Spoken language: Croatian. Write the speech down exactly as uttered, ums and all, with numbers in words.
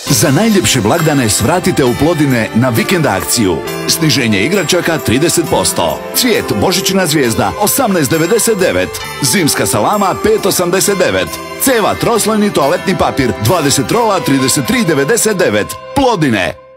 Za najljepše blagdane svratite u Plodine na vikend akciju. Sniženje igračaka trideset posto. Cvijet Božićna zvijezda osamnaest devedeset devet. Zimska salama pet osamdeset devet. Ceva troslojni toaletni papir dvadeset rola trideset tri devedeset devet. Plodine.